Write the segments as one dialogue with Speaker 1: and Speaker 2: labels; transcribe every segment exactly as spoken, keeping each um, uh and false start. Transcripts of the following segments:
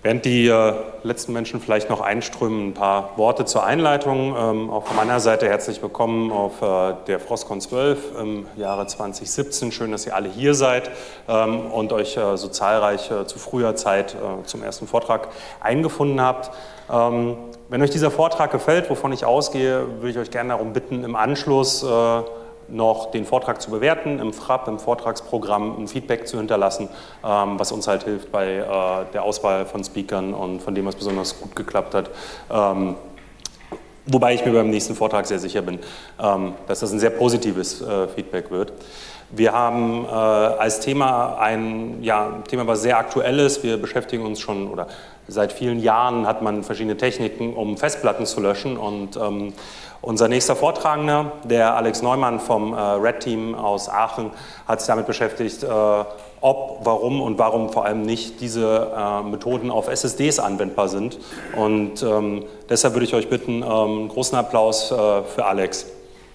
Speaker 1: Während die äh, letzten Menschen vielleicht noch einströmen, ein paar Worte zur Einleitung. Ähm, auch von meiner Seite herzlich willkommen auf äh, der Frostcon zwölf im Jahre zweitausendsiebzehn. Schön, dass ihr alle hier seid ähm, und euch äh, so zahlreich äh, zu früher Zeit äh, zum ersten Vortrag eingefunden habt. Ähm, wenn euch dieser Vortrag gefällt, wovon ich ausgehe, würde ich euch gerne darum bitten, im Anschluss äh, noch den Vortrag zu bewerten, im Frapp, im Vortragsprogramm ein Feedback zu hinterlassen, ähm, was uns halt hilft bei äh, der Auswahl von Speakern und von dem, was besonders gut geklappt hat. Ähm, wobei ich mir beim nächsten Vortrag sehr sicher bin, ähm, dass das ein sehr positives äh, Feedback wird. Wir haben äh, als Thema ein ja, Thema, was sehr aktuell ist. Wir beschäftigen uns schon, oder seit vielen Jahren hat man verschiedene Techniken, um Festplatten zu löschen. Und ähm, unser nächster Vortragender, der Alex Neumann vom äh, Red Team aus Aachen, hat sich damit beschäftigt, äh, ob, warum und warum vor allem nicht diese äh, Methoden auf S S Ds anwendbar sind. Und ähm, deshalb würde ich euch bitten, ähm, einen großen Applaus äh, für Alex.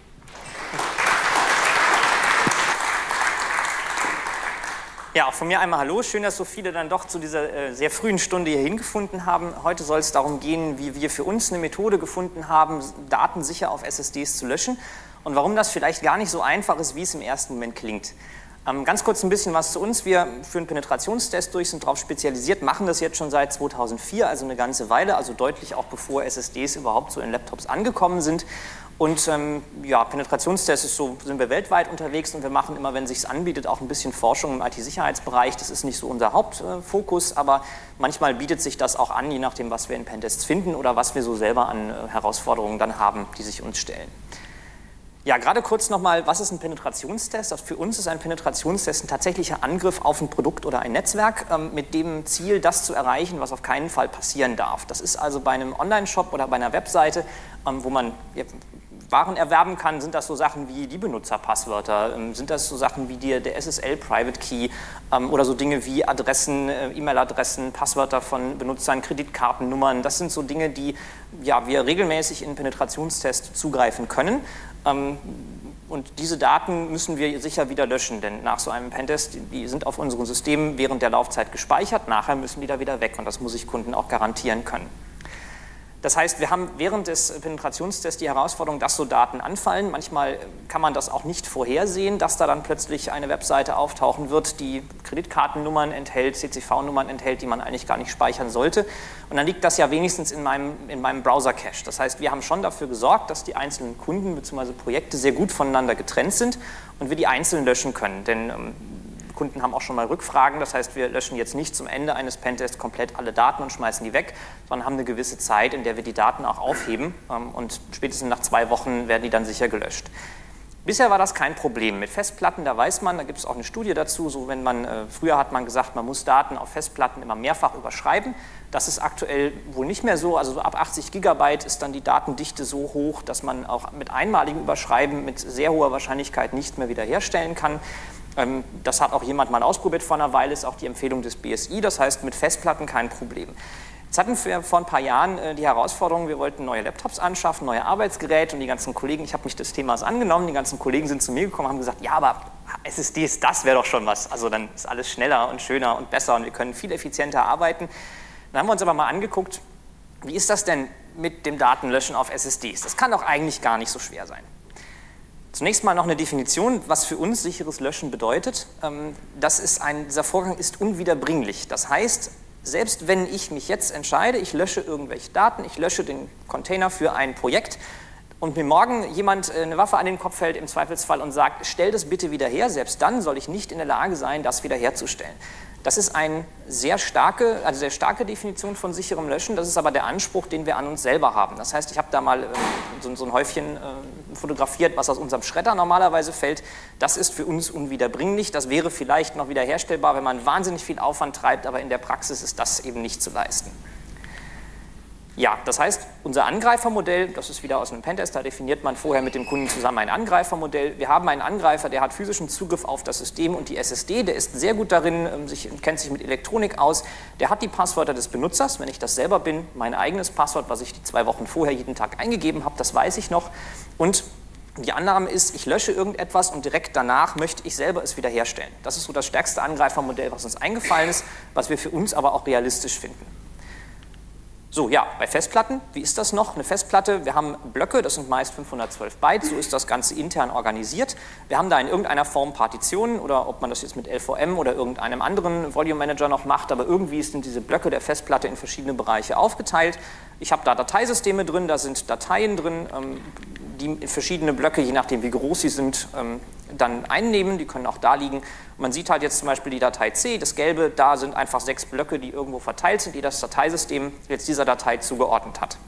Speaker 2: Ja, auch von mir einmal Hallo. Schön, dass so viele dann doch zu dieser äh, sehr frühen Stunde hier hingefunden haben. Heute soll es darum gehen, wie wir für uns eine Methode gefunden haben, Daten sicher auf S S Ds zu löschen und warum das vielleicht gar nicht so einfach ist, wie es im ersten Moment klingt. Ähm, ganz kurz ein bisschen was zu uns. Wir führen Penetrationstests durch, sind darauf spezialisiert, machen das jetzt schon seit zweitausendvier, also eine ganze Weile, also deutlich auch bevor S S Ds überhaupt so in Laptops angekommen sind. Und ähm, ja, Penetrationstests ist so, sind wir weltweit unterwegs und wir machen immer, wenn es sich anbietet, auch ein bisschen Forschung im I T-Sicherheitsbereich. Das ist nicht so unser Hauptfokus, aber manchmal bietet sich das auch an, je nachdem, was wir in Pentests finden oder was wir so selber an äh, Herausforderungen dann haben, die sich uns stellen. Ja, gerade kurz nochmal, was ist ein Penetrationstest? Also für uns ist ein Penetrationstest ein tatsächlicher Angriff auf ein Produkt oder ein Netzwerk ähm, mit dem Ziel, das zu erreichen, was auf keinen Fall passieren darf. Das ist also bei einem Online-Shop oder bei einer Webseite, ähm, wo man ja, Waren erwerben kann, sind das so Sachen wie die Benutzerpasswörter, ähm, sind das so Sachen wie die, der S S L Private Key ähm, oder so Dinge wie Adressen, äh, E-Mail-Adressen, Passwörter von Benutzern, Kreditkartennummern. Das sind so Dinge, die ja, wir regelmäßig in Penetrationstests zugreifen können. Ähm, und diese Daten müssen wir sicher wieder löschen, denn nach so einem Pentest, die sind auf unseren Systemen während der Laufzeit gespeichert, nachher müssen die da wieder weg und das muss ich Kunden auch garantieren können. Das heißt, wir haben während des Penetrationstests die Herausforderung, dass so Daten anfallen. Manchmal kann man das auch nicht vorhersehen, dass da dann plötzlich eine Webseite auftauchen wird, die Kreditkartennummern enthält, C C V-Nummern enthält, die man eigentlich gar nicht speichern sollte. Und dann liegt das ja wenigstens in meinem, in meinem Browser-Cache. Das heißt, wir haben schon dafür gesorgt, dass die einzelnen Kunden bzw. Projekte sehr gut voneinander getrennt sind und wir die einzeln löschen können. Denn ähm, Kunden haben auch schon mal Rückfragen, das heißt, wir löschen jetzt nicht zum Ende eines Pentests komplett alle Daten und schmeißen die weg, sondern haben eine gewisse Zeit, in der wir die Daten auch aufheben und spätestens nach zwei Wochen werden die dann sicher gelöscht. Bisher war das kein Problem. Mit Festplatten, da weiß man, da gibt es auch eine Studie dazu, so wenn man, äh, früher hat man gesagt, man muss Daten auf Festplatten immer mehrfach überschreiben. Das ist aktuell wohl nicht mehr so, also so ab achtzig Gigabyte ist dann die Datendichte so hoch, dass man auch mit einmaligem Überschreiben mit sehr hoher Wahrscheinlichkeit nicht mehr wiederherstellen kann. Ähm, das hat auch jemand mal ausprobiert vor einer Weile, ist auch die Empfehlung des B S I, das heißt mit Festplatten kein Problem. Jetzt hatten wir vor ein paar Jahren äh, die Herausforderung, wir wollten neue Laptops anschaffen, neue Arbeitsgeräte und die ganzen Kollegen, ich habe mich des Themas angenommen, die ganzen Kollegen sind zu mir gekommen und haben gesagt, ja, aber S S Ds, das wäre doch schon was, also dann ist alles schneller und schöner und besser und wir können viel effizienter arbeiten. Dann haben wir uns aber mal angeguckt, wie ist das denn mit dem Datenlöschen auf S S Ds? Das kann doch eigentlich gar nicht so schwer sein. Zunächst mal noch eine Definition, was für uns sicheres Löschen bedeutet. Das ist ein, dieser Vorgang ist unwiederbringlich, das heißt, selbst wenn ich mich jetzt entscheide, ich lösche irgendwelche Daten, ich lösche den Container für ein Projekt und mir morgen jemand eine Waffe an den Kopf hält im Zweifelsfall und sagt, stell das bitte wieder her, selbst dann soll ich nicht in der Lage sein, das wiederherzustellen. Das ist eine sehr starke, also sehr starke Definition von sicherem Löschen, das ist aber der Anspruch, den wir an uns selber haben. Das heißt, ich habe da mal ähm, so, so ein Häufchen äh, fotografiert, was aus unserem Schredder normalerweise fällt. Das ist für uns unwiederbringlich, das wäre vielleicht noch wiederherstellbar, wenn man wahnsinnig viel Aufwand treibt, aber in der Praxis ist das eben nicht zu leisten. Ja, das heißt, unser Angreifermodell, das ist wieder aus einem Pentest, da definiert man vorher mit dem Kunden zusammen ein Angreifermodell. Wir haben einen Angreifer, der hat physischen Zugriff auf das System und die S S D, der ist sehr gut darin, sich, kennt sich mit Elektronik aus, der hat die Passwörter des Benutzers, wenn ich das selber bin, mein eigenes Passwort, was ich die zwei Wochen vorher jeden Tag eingegeben habe, das weiß ich noch. Und die Annahme ist, ich lösche irgendetwas und direkt danach möchte ich selber es wiederherstellen. Das ist so das stärkste Angreifermodell, was uns eingefallen ist, was wir für uns aber auch realistisch finden. So, ja, bei Festplatten, wie ist das noch? Eine Festplatte, wir haben Blöcke, das sind meist fünfhundertzwölf Byte, so ist das Ganze intern organisiert. Wir haben da in irgendeiner Form Partitionen oder ob man das jetzt mit L V M oder irgendeinem anderen Volume Manager noch macht, aber irgendwie sind diese Blöcke der Festplatte in verschiedene Bereiche aufgeteilt. Ich habe da Dateisysteme drin, da sind Dateien drin, die verschiedene Blöcke, je nachdem wie groß sie sind, dann einnehmen, die können auch da liegen. Man sieht halt jetzt zum Beispiel die Datei C, das Gelbe, da sind einfach sechs Blöcke, die irgendwo verteilt sind, die das Dateisystem jetzt dieser Datei zugeordnet hat.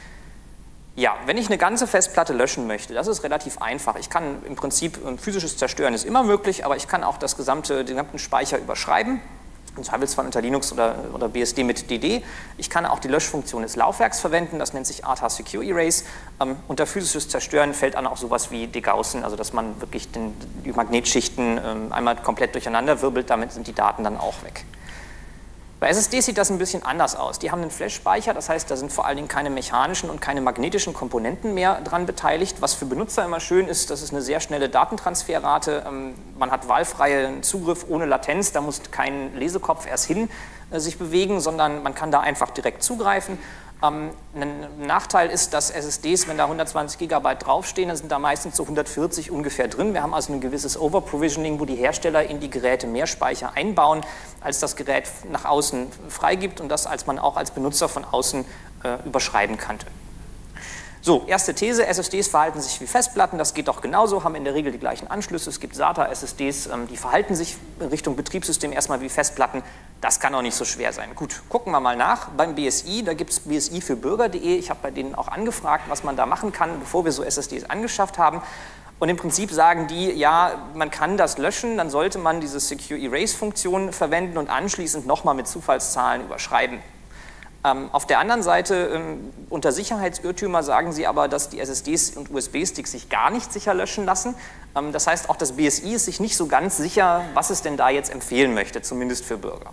Speaker 2: Ja, wenn ich eine ganze Festplatte löschen möchte, das ist relativ einfach. Ich kann im Prinzip, physisches Zerstören ist immer möglich, aber ich kann auch das gesamte, den gesamten Speicher überschreiben. Im Zweifelsfall unter Linux oder, oder B S D mit D D. Ich kann auch die Löschfunktion des Laufwerks verwenden, das nennt sich A T A Secure Erase. Ähm, unter physisches Zerstören fällt dann auch sowas wie degaussen, also dass man wirklich den, die Magnetschichten ähm, einmal komplett durcheinander wirbelt, damit sind die Daten dann auch weg. Bei S S Ds sieht das ein bisschen anders aus. Die haben einen Flash-Speicher, das heißt, da sind vor allen Dingen keine mechanischen und keine magnetischen Komponenten mehr dran beteiligt. Was für Benutzer immer schön ist, das ist eine sehr schnelle Datentransferrate. Man hat wahlfreien Zugriff ohne Latenz, da muss kein Lesekopf erst hin äh, sich bewegen, sondern man kann da einfach direkt zugreifen. Ähm, ein Nachteil ist, dass S S Ds, wenn da hundertzwanzig Gigabyte draufstehen, dann sind da meistens so hundertvierzig ungefähr drin. Wir haben also ein gewisses Overprovisioning, wo die Hersteller in die Geräte mehr Speicher einbauen, als das Gerät nach außen freigibt und das als man auch als Benutzer von außen äh, überschreiben könnte. So, erste These, S S Ds verhalten sich wie Festplatten, das geht doch genauso, haben in der Regel die gleichen Anschlüsse. Es gibt SATA-S S Ds, ähm, die verhalten sich in Richtung Betriebssystem erstmal wie Festplatten. Das kann auch nicht so schwer sein. Gut, gucken wir mal nach. Beim B S I, da gibt es B S I für Bürger punkt de. Ich habe bei denen auch angefragt, was man da machen kann, bevor wir so S S Ds angeschafft haben. Und im Prinzip sagen die, ja, man kann das löschen, dann sollte man diese Secure Erase-Funktion verwenden und anschließend nochmal mit Zufallszahlen überschreiben. Ähm, auf der anderen Seite, ähm, unter Sicherheitsirrtümer sagen sie aber, dass die S S Ds und U S B-Sticks sich gar nicht sicher löschen lassen. Ähm, das heißt, auch das B S I ist sich nicht so ganz sicher, was es denn da jetzt empfehlen möchte, zumindest für Bürger.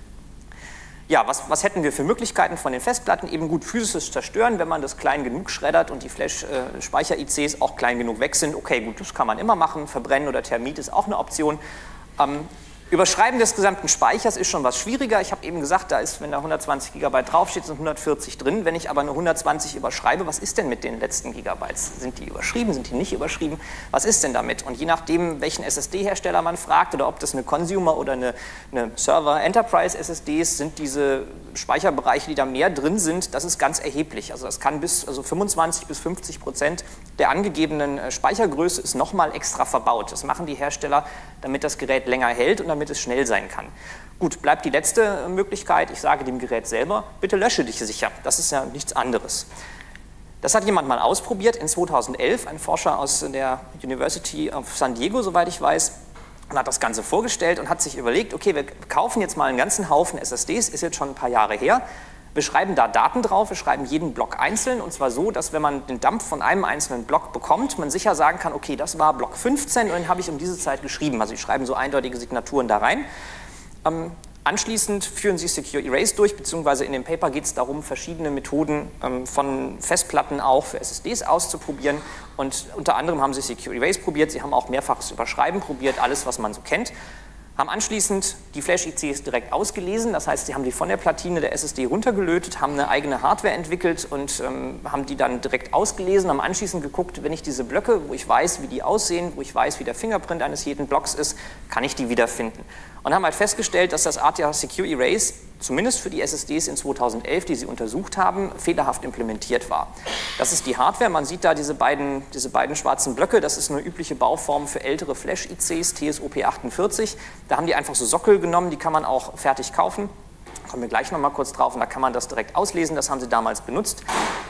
Speaker 2: Ja, was, was hätten wir für Möglichkeiten von den Festplatten? Eben gut physisches Zerstören, wenn man das klein genug schreddert und die Flash-Speicher-I Cs auch klein genug weg sind. Okay, gut, das kann man immer machen. Verbrennen oder Thermit ist auch eine Option. Ähm, Überschreiben des gesamten Speichers ist schon was schwieriger. Ich habe eben gesagt, da ist, wenn da hundertzwanzig Gigabyte draufsteht, sind hundertvierzig drin. Wenn ich aber nur hundertzwanzig überschreibe, was ist denn mit den letzten Gigabytes? Sind die überschrieben, sind die nicht überschrieben? Was ist denn damit? Und je nachdem, welchen S S D-Hersteller man fragt oder ob das eine Consumer- oder eine, eine Server-Enterprise-S S Ds sind, diese Speicherbereiche, die da mehr drin sind, das ist ganz erheblich. Also das kann bis also fünfundzwanzig bis fünfzig Prozent der angegebenen Speichergröße ist nochmal extra verbaut. Das machen die Hersteller, damit das Gerät länger hält und damit es schnell sein kann. Gut, bleibt die letzte Möglichkeit. Ich sage dem Gerät selber, bitte lösche dich sicher. Das ist ja nichts anderes. Das hat jemand mal ausprobiert in zweitausendelf, ein Forscher aus der University of San Diego, soweit ich weiß, und hat das Ganze vorgestellt und hat sich überlegt, okay, wir kaufen jetzt mal einen ganzen Haufen S S Ds, ist jetzt schon ein paar Jahre her. Wir schreiben da Daten drauf, wir schreiben jeden Block einzeln und zwar so, dass wenn man den Dump von einem einzelnen Block bekommt, man sicher sagen kann, okay, das war Block fünfzehn und den habe ich um diese Zeit geschrieben. Also sie schreiben so eindeutige Signaturen da rein. Ähm, anschließend führen sie Secure Erase durch, beziehungsweise in dem Paper geht es darum, verschiedene Methoden ähm, von Festplatten auch für S S Ds auszuprobieren und unter anderem haben sie Secure Erase probiert, sie haben auch mehrfaches Überschreiben probiert, alles, was man so kennt. Haben anschließend die Flash-I Cs direkt ausgelesen, das heißt, sie haben die von der Platine der S S D runtergelötet, haben eine eigene Hardware entwickelt und ähm, haben die dann direkt ausgelesen, haben anschließend geguckt, wenn ich diese Blöcke, wo ich weiß, wie die aussehen, wo ich weiß, wie der Fingerprint eines jeden Blocks ist, kann ich die wiederfinden. Und haben halt festgestellt, dass das A T A Secure Erase, zumindest für die S S Ds in zweitausendelf, die sie untersucht haben, fehlerhaft implementiert war. Das ist die Hardware, man sieht da diese beiden, diese beiden schwarzen Blöcke, das ist eine übliche Bauform für ältere Flash-I Cs, T S O P achtundvierzig. Da haben die einfach so Sockel genommen, die kann man auch fertig kaufen. Da kommen wir gleich noch mal kurz drauf und da kann man das direkt auslesen, das haben sie damals benutzt.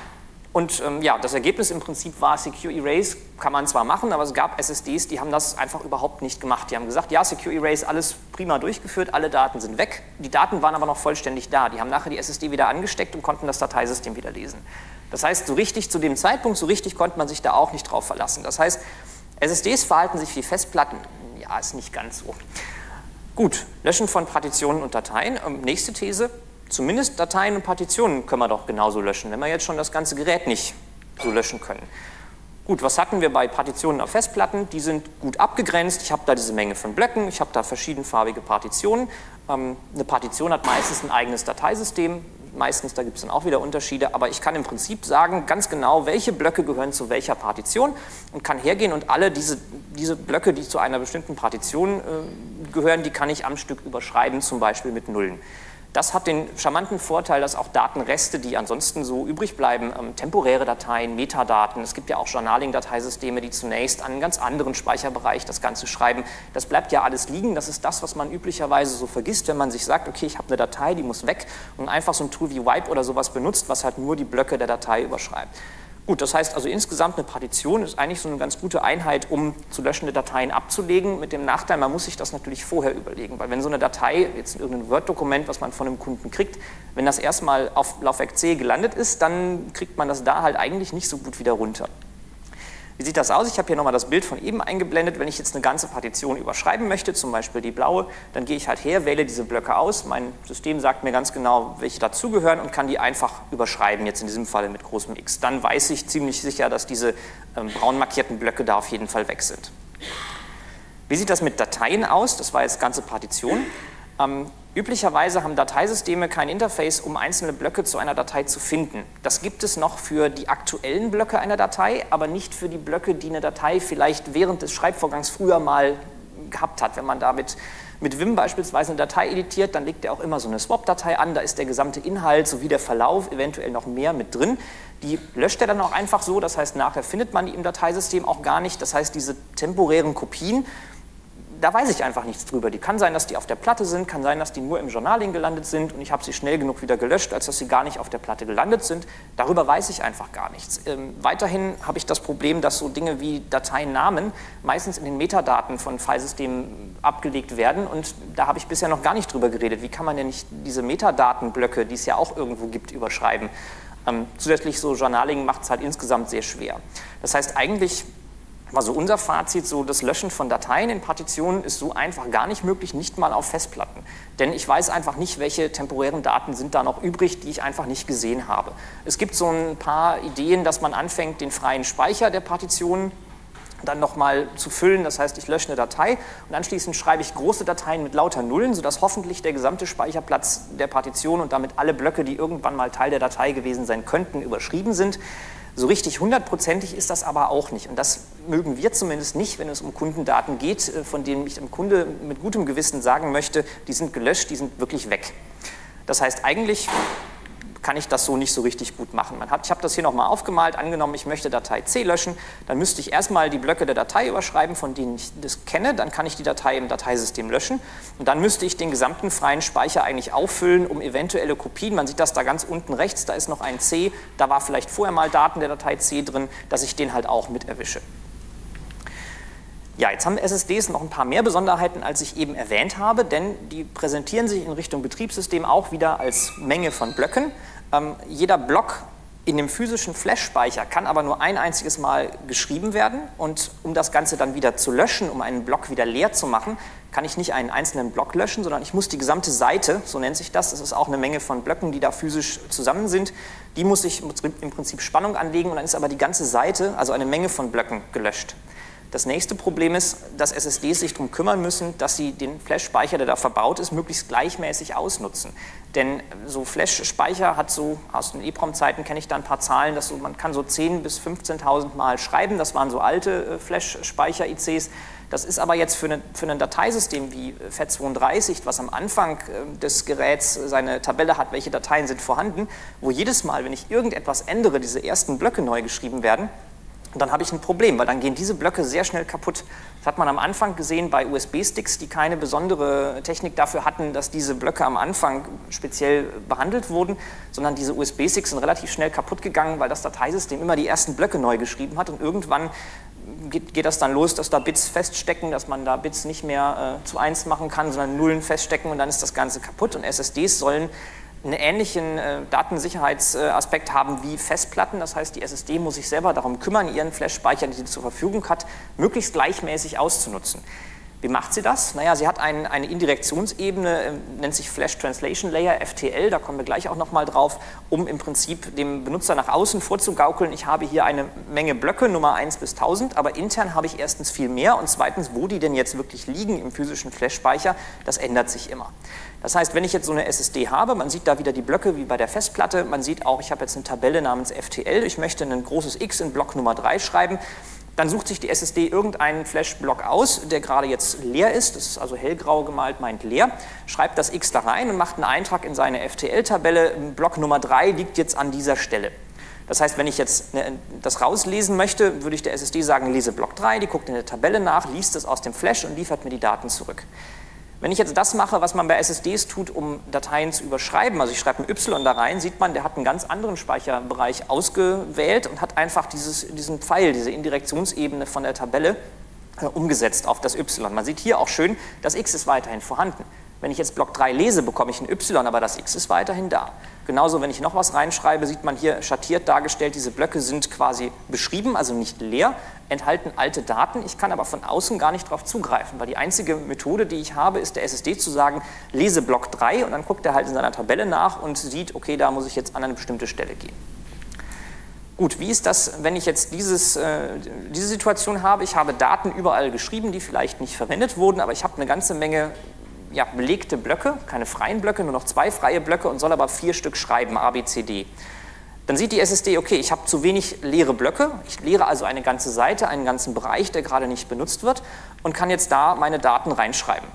Speaker 2: Und ähm, ja, das Ergebnis im Prinzip war, Secure Erase kann man zwar machen, aber es gab S S Ds, die haben das einfach überhaupt nicht gemacht. Die haben gesagt, ja, Secure Erase, alles prima durchgeführt, alle Daten sind weg. Die Daten waren aber noch vollständig da. Die haben nachher die S S D wieder angesteckt und konnten das Dateisystem wieder lesen. Das heißt, so richtig zu dem Zeitpunkt, so richtig konnte man sich da auch nicht drauf verlassen. Das heißt, S S Ds verhalten sich wie Festplatten. Ja, ist nicht ganz so. Gut, Löschen von Partitionen und Dateien. Ähm, nächste These. Zumindest Dateien und Partitionen können wir doch genauso löschen, wenn wir jetzt schon das ganze Gerät nicht so löschen können. Gut, was hatten wir bei Partitionen auf Festplatten? Die sind gut abgegrenzt. Ich habe da diese Menge von Blöcken, ich habe da verschiedenfarbige Partitionen. Ähm, eine Partition hat meistens ein eigenes Dateisystem. Meistens, da gibt es dann auch wieder Unterschiede, aber ich kann im Prinzip sagen, ganz genau, welche Blöcke gehören zu welcher Partition und kann hergehen und alle diese, diese Blöcke, die zu einer bestimmten Partition äh, gehören, die kann ich am Stück überschreiben, zum Beispiel mit Nullen. Das hat den charmanten Vorteil, dass auch Datenreste, die ansonsten so übrig bleiben, ähm, temporäre Dateien, Metadaten, es gibt ja auch Journaling-Dateisysteme, die zunächst an einen ganz anderen Speicherbereich das Ganze schreiben. Das bleibt ja alles liegen. Das ist das, was man üblicherweise so vergisst, wenn man sich sagt, okay, ich habe eine Datei, die muss weg und einfach so ein Tool wie Wipe oder sowas benutzt, was halt nur die Blöcke der Datei überschreibt. Gut, das heißt also insgesamt eine Partition ist eigentlich so eine ganz gute Einheit, um zu löschende Dateien abzulegen. Mit dem Nachteil, man muss sich das natürlich vorher überlegen, weil wenn so eine Datei, jetzt irgendein Word-Dokument, was man von einem Kunden kriegt, wenn das erstmal auf Laufwerk C gelandet ist, dann kriegt man das da halt eigentlich nicht so gut wieder runter. Wie sieht das aus? Ich habe hier nochmal das Bild von eben eingeblendet. Wenn ich jetzt eine ganze Partition überschreiben möchte, zum Beispiel die blaue, dann gehe ich halt her, wähle diese Blöcke aus. Mein System sagt mir ganz genau, welche dazugehören und kann die einfach überschreiben, jetzt in diesem Fall mit großem X. Dann weiß ich ziemlich sicher, dass diese ähm, braun markierten Blöcke da auf jeden Fall weg sind. Wie sieht das mit Dateien aus? Das war jetzt ganze Partition. Ähm, üblicherweise haben Dateisysteme kein Interface, um einzelne Blöcke zu einer Datei zu finden. Das gibt es noch für die aktuellen Blöcke einer Datei, aber nicht für die Blöcke, die eine Datei vielleicht während des Schreibvorgangs früher mal gehabt hat. Wenn man damit mit Vim beispielsweise eine Datei editiert, dann legt er auch immer so eine Swap-Datei an, da ist der gesamte Inhalt sowie der Verlauf, eventuell noch mehr mit drin. Die löscht er dann auch einfach so, das heißt, nachher findet man die im Dateisystem auch gar nicht. Das heißt, diese temporären Kopien, da weiß ich einfach nichts drüber. Die kann sein, dass die auf der Platte sind, kann sein, dass die nur im Journaling gelandet sind und ich habe sie schnell genug wieder gelöscht, als dass sie gar nicht auf der Platte gelandet sind. Darüber weiß ich einfach gar nichts. Ähm, weiterhin habe ich das Problem, dass so Dinge wie Dateinamen meistens in den Metadaten von Filesystemen abgelegt werden und da habe ich bisher noch gar nicht drüber geredet. Wie kann man denn nicht diese Metadatenblöcke, die es ja auch irgendwo gibt, überschreiben? Ähm, zusätzlich so Journaling macht es halt insgesamt sehr schwer. Das heißt eigentlich, also unser Fazit, so das Löschen von Dateien in Partitionen ist so einfach gar nicht möglich, nicht mal auf Festplatten. Denn ich weiß einfach nicht, welche temporären Daten sind da noch übrig, die ich einfach nicht gesehen habe. Es gibt so ein paar Ideen, dass man anfängt, den freien Speicher der Partitionen dann nochmal zu füllen. Das heißt, ich lösche eine Datei und anschließend schreibe ich große Dateien mit lauter Nullen, sodass hoffentlich der gesamte Speicherplatz der Partition und damit alle Blöcke, die irgendwann mal Teil der Datei gewesen sein könnten, überschrieben sind. So richtig hundertprozentig ist das aber auch nicht. Und das mögen wir zumindest nicht, wenn es um Kundendaten geht, von denen ich dem Kunde mit gutem Gewissen sagen möchte, die sind gelöscht, die sind wirklich weg. Das heißt, eigentlich kann ich das so nicht so richtig gut machen. Man hat, ich habe das hier nochmal aufgemalt, angenommen, ich möchte Datei C löschen, dann müsste ich erstmal die Blöcke der Datei überschreiben, von denen ich das kenne, dann kann ich die Datei im Dateisystem löschen und dann müsste ich den gesamten freien Speicher eigentlich auffüllen, um eventuelle Kopien, man sieht das da ganz unten rechts, da ist noch ein C, da war vielleicht vorher mal Daten der Datei C drin, dass ich den halt auch mit erwische. Ja, jetzt haben S S Ds noch ein paar mehr Besonderheiten, als ich eben erwähnt habe, denn die präsentieren sich in Richtung Betriebssystem auch wieder als Menge von Blöcken. Ähm, jeder Block in dem physischen Flash-Speicher kann aber nur ein einziges Mal geschrieben werden und um das Ganze dann wieder zu löschen, um einen Block wieder leer zu machen, kann ich nicht einen einzelnen Block löschen, sondern ich muss die gesamte Seite, so nennt sich das, das ist auch eine Menge von Blöcken, die da physisch zusammen sind, die muss ich im Prinzip Spannung anlegen und dann ist aber die ganze Seite, also eine Menge von Blöcken, gelöscht. Das nächste Problem ist, dass S S Ds sich darum kümmern müssen, dass sie den Flash-Speicher, der da verbaut ist, möglichst gleichmäßig ausnutzen. Denn so Flash-Speicher hat so, aus den EEPROM-Zeiten kenne ich da ein paar Zahlen, dass so, man kann so zehntausend bis fünfzehntausend Mal schreiben, das waren so alte äh, Flash-Speicher-I Cs. Das ist aber jetzt für, eine, für ein Dateisystem wie FAT32, was am Anfang äh, des Geräts seine Tabelle hat, welche Dateien sind vorhanden, wo jedes Mal, wenn ich irgendetwas ändere, diese ersten Blöcke neu geschrieben werden. Und dann habe ich ein Problem, weil dann gehen diese Blöcke sehr schnell kaputt. Das hat man am Anfang gesehen bei U S B-Sticks, die keine besondere Technik dafür hatten, dass diese Blöcke am Anfang speziell behandelt wurden, sondern diese U S B-Sticks sind relativ schnell kaputt gegangen, weil das Dateisystem immer die ersten Blöcke neu geschrieben hat und irgendwann geht, geht das dann los, dass da Bits feststecken, dass man da Bits nicht mehr äh, zu eins machen kann, sondern Nullen feststecken und dann ist das Ganze kaputt und S S Ds sollen einen ähnlichen äh, Datensicherheitsaspekt haben wie Festplatten. Das heißt, die S S D muss sich selber darum kümmern, ihren Flash-Speicher, den sie zur Verfügung hat, möglichst gleichmäßig auszunutzen. Wie macht sie das? Naja, sie hat ein, eine Indirektionsebene, äh, nennt sich Flash Translation Layer, F T L, da kommen wir gleich auch nochmal drauf, um im Prinzip dem Benutzer nach außen vorzugaukeln, ich habe hier eine Menge Blöcke, Nummer eins bis tausend, aber intern habe ich erstens viel mehr und zweitens, wo die denn jetzt wirklich liegen im physischen Flash-Speicher, das ändert sich immer. Das heißt, wenn ich jetzt so eine S S D habe, man sieht da wieder die Blöcke wie bei der Festplatte, man sieht auch, ich habe jetzt eine Tabelle namens F T L, ich möchte ein großes X in Block Nummer drei schreiben, dann sucht sich die S S D irgendeinen Flash-Block aus, der gerade jetzt leer ist, das ist also hellgrau gemalt, meint leer, schreibt das X da rein und macht einen Eintrag in seine F T L-Tabelle, Block Nummer drei liegt jetzt an dieser Stelle. Das heißt, wenn ich jetzt das rauslesen möchte, würde ich der S S D sagen, lese Block drei, die guckt in der Tabelle nach, liest es aus dem Flash und liefert mir die Daten zurück. Wenn ich jetzt das mache, was man bei S S Ds tut, um Dateien zu überschreiben, also ich schreibe ein Y da rein, sieht man, der hat einen ganz anderen Speicherbereich ausgewählt und hat einfach dieses, diesen Pfeil, diese Indirektionsebene von der Tabelle äh, umgesetzt auf das Y. Man sieht hier auch schön, das X ist weiterhin vorhanden. Wenn ich jetzt Block drei lese, bekomme ich ein Y, aber das X ist weiterhin da. Genauso, wenn ich noch was reinschreibe, sieht man hier schattiert dargestellt, diese Blöcke sind quasi beschrieben, also nicht leer, enthalten alte Daten. Ich kann aber von außen gar nicht darauf zugreifen, weil die einzige Methode, die ich habe, ist der S S D zu sagen, lese Block drei und dann guckt er halt in seiner Tabelle nach und sieht, okay, da muss ich jetzt an eine bestimmte Stelle gehen. Gut, wie ist das, wenn ich jetzt dieses, äh, diese Situation habe? Ich habe Daten überall geschrieben, die vielleicht nicht verwendet wurden, aber ich habe eine ganze Menge ja, belegte Blöcke, keine freien Blöcke, nur noch zwei freie Blöcke und soll aber vier Stück schreiben, A, B, C, D. Dann sieht die S S D, okay, ich habe zu wenig leere Blöcke, ich leere also eine ganze Seite, einen ganzen Bereich, der gerade nicht benutzt wird und kann jetzt da meine Daten reinschreiben.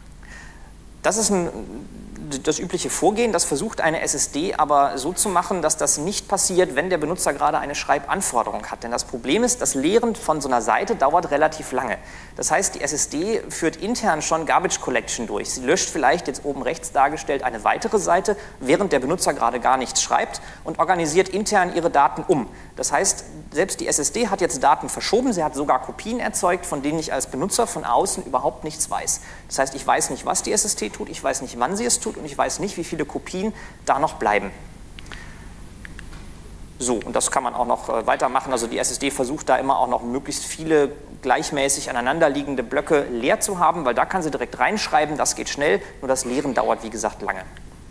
Speaker 2: Das ist ein, das übliche Vorgehen, das versucht eine S S D aber so zu machen, dass das nicht passiert, wenn der Benutzer gerade eine Schreibanforderung hat. Denn das Problem ist, das Leeren von so einer Seite dauert relativ lange. Das heißt, die S S D führt intern schon Garbage Collection durch. Sie löscht vielleicht jetzt oben rechts dargestellt eine weitere Seite, während der Benutzer gerade gar nichts schreibt und organisiert intern ihre Daten um. Das heißt, selbst die S S D hat jetzt Daten verschoben, sie hat sogar Kopien erzeugt, von denen ich als Benutzer von außen überhaupt nichts weiß. Das heißt, ich weiß nicht, was die S S D tut, ich weiß nicht, wann sie es tut und ich weiß nicht, wie viele Kopien da noch bleiben. So, und das kann man auch noch äh, weitermachen. Also die S S D versucht da immer auch noch möglichst viele gleichmäßig aneinanderliegende Blöcke leer zu haben, weil da kann sie direkt reinschreiben, das geht schnell, nur das Leeren dauert, wie gesagt, lange.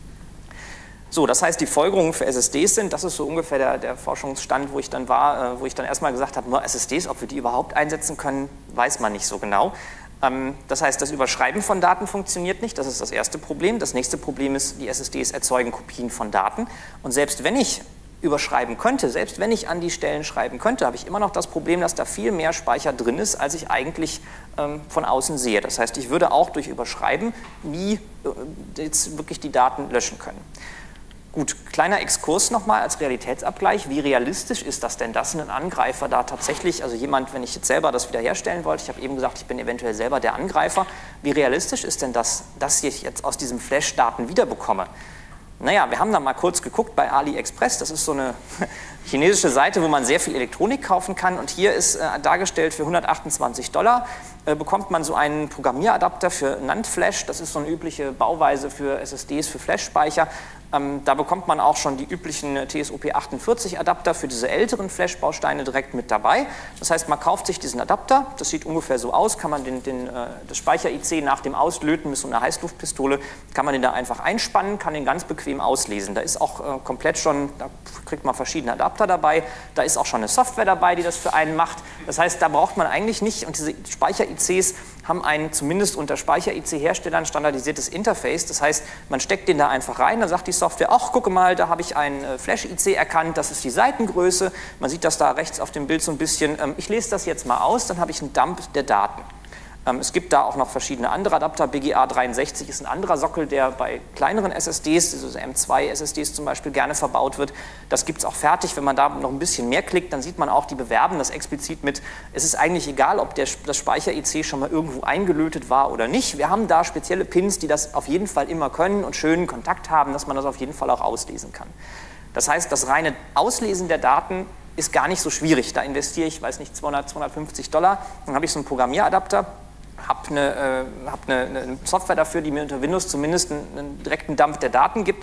Speaker 2: So, das heißt, die Folgerungen für S S Ds sind, das ist so ungefähr der, der Forschungsstand, wo ich dann war, äh, wo ich dann erstmal gesagt habe, nur S S Ds, ob wir die überhaupt einsetzen können, weiß man nicht so genau. Ähm, das heißt, das Überschreiben von Daten funktioniert nicht, das ist das erste Problem. Das nächste Problem ist, die S S Ds erzeugen Kopien von Daten und selbst wenn ich überschreiben könnte, selbst wenn ich an die Stellen schreiben könnte, habe ich immer noch das Problem, dass da viel mehr Speicher drin ist, als ich eigentlich ähm, von außen sehe. Das heißt, ich würde auch durch Überschreiben nie äh, jetzt wirklich die Daten löschen können. Gut, kleiner Exkurs nochmal als Realitätsabgleich. Wie realistisch ist das denn, dass ein Angreifer da tatsächlich, also jemand, wenn ich jetzt selber das wiederherstellen wollte, ich habe eben gesagt, ich bin eventuell selber der Angreifer, wie realistisch ist denn das, dass ich jetzt aus diesem Flash Daten wiederbekomme? Naja, wir haben da mal kurz geguckt bei AliExpress, das ist so eine chinesische Seite, wo man sehr viel Elektronik kaufen kann und hier ist äh, dargestellt für hundertachtundzwanzig Dollar äh, bekommt man so einen Programmieradapter für NAND Flash, das ist so eine übliche Bauweise für S S Ds, für Flash-Speicher. Ähm, da bekommt man auch schon die üblichen T S O P achtundvierzig Adapter für diese älteren Flash-Bausteine direkt mit dabei. Das heißt, man kauft sich diesen Adapter, das sieht ungefähr so aus, kann man den, den, äh, das Speicher-I C nach dem Auslöten mit so einer Heißluftpistole, kann man den da einfach einspannen, kann den ganz bequem auslesen. Da ist auch äh, komplett schon, da kriegt man verschiedene Adapter dabei, da ist auch schon eine Software dabei, die das für einen macht. Das heißt, da braucht man eigentlich nicht, und diese Speicher-I Cs haben ein zumindest unter Speicher-I C-Herstellern standardisiertes Interface. Das heißt, man steckt den da einfach rein, dann sagt die Software, ach, gucke mal, da habe ich einen Flash-I C erkannt, das ist die Seitengröße. Man sieht das da rechts auf dem Bild so ein bisschen. Ich lese das jetzt mal aus, dann habe ich einen Dump der Daten. Es gibt da auch noch verschiedene andere Adapter. B G A dreiundsechzig ist ein anderer Sockel, der bei kleineren S S Ds, also M zwei S S Ds zum Beispiel, gerne verbaut wird. Das gibt es auch fertig. Wenn man da noch ein bisschen mehr klickt, dann sieht man auch, die bewerben das explizit mit, es ist eigentlich egal, ob der, das Speicher-I C schon mal irgendwo eingelötet war oder nicht. Wir haben da spezielle Pins, die das auf jeden Fall immer können und schönen Kontakt haben, dass man das auf jeden Fall auch auslesen kann. Das heißt, das reine Auslesen der Daten ist gar nicht so schwierig. Da investiere ich, weiß nicht, zweihundert, zweihundertfünfzig Dollar, dann habe ich so einen Programmieradapter, habe eine, äh, hab eine, eine Software dafür, die mir unter Windows zumindest einen, einen direkten Dump der Daten gibt,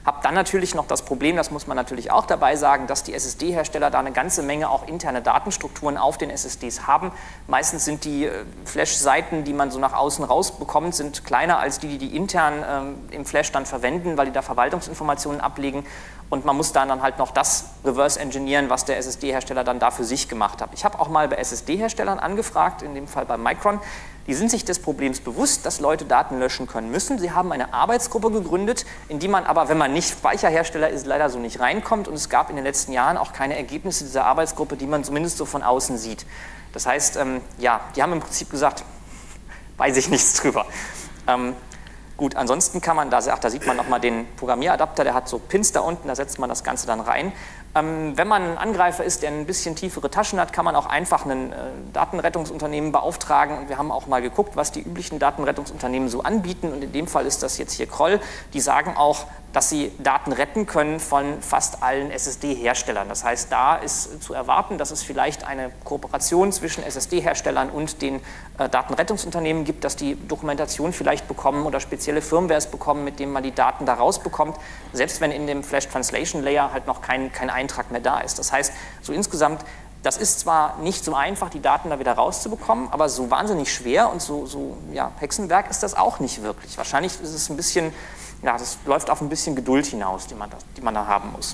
Speaker 2: Habe dann natürlich noch das Problem, das muss man natürlich auch dabei sagen, dass die S S D-Hersteller da eine ganze Menge auch interne Datenstrukturen auf den S S Ds haben. Meistens sind die Flash-Seiten, die man so nach außen raus bekommt, sind kleiner als die, die die intern ähm, im Flash dann verwenden, weil die da Verwaltungsinformationen ablegen. Und man muss dann, dann halt noch das reverse engineeren, was der S S D-Hersteller dann da für sich gemacht hat. Ich habe auch mal bei S S D-Herstellern angefragt, in dem Fall bei Micron. Die sind sich des Problems bewusst, dass Leute Daten löschen können müssen. Sie haben eine Arbeitsgruppe gegründet, in die man aber, wenn man nicht Speicherhersteller ist, leider so nicht reinkommt. Und es gab in den letzten Jahren auch keine Ergebnisse dieser Arbeitsgruppe, die man zumindest so von außen sieht. Das heißt, ähm, ja, die haben im Prinzip gesagt, weiß ich nichts drüber. Ähm, Gut, ansonsten kann man, da, ach, da sieht man nochmal den Programmieradapter, der hat so Pins da unten, da setzt man das Ganze dann rein. Ähm, wenn man ein Angreifer ist, der ein bisschen tiefere Taschen hat, kann man auch einfach ein äh, Datenrettungsunternehmen beauftragen. Und wir haben auch mal geguckt, was die üblichen Datenrettungsunternehmen so anbieten. Und in dem Fall ist das jetzt hier Kroll. Die sagen auch, dass sie Daten retten können von fast allen S S D-Herstellern. Das heißt, da ist zu erwarten, dass es vielleicht eine Kooperation zwischen S S D-Herstellern und den äh, Datenrettungsunternehmen gibt, dass die Dokumentation vielleicht bekommen oder spezielle Firmwares bekommen, mit denen man die Daten da rausbekommt, selbst wenn in dem Flash Translation Layer halt noch kein, kein Eintrag mehr da ist. Das heißt, so insgesamt, das ist zwar nicht so einfach, die Daten da wieder rauszubekommen, aber so wahnsinnig schwer und so, so ja, Hexenwerk ist das auch nicht wirklich. Wahrscheinlich ist es ein bisschen, ja, das läuft auf ein bisschen Geduld hinaus, die man da, die man da haben muss.